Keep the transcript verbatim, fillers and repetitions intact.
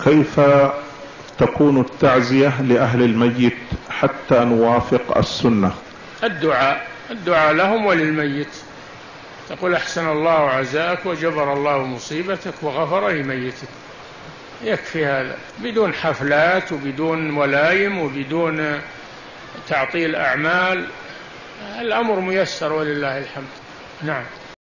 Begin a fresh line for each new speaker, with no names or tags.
كيف تكون التعزية لأهل الميت حتى نوافق السنة؟
الدعاء الدعاء لهم وللميت، تقول أحسن الله عزاءك وجبر الله مصيبتك وغفر لميتك، يكفي هذا، بدون حفلات وبدون ولايم وبدون تعطيل أعمال، الأمر ميسر ولله الحمد. نعم.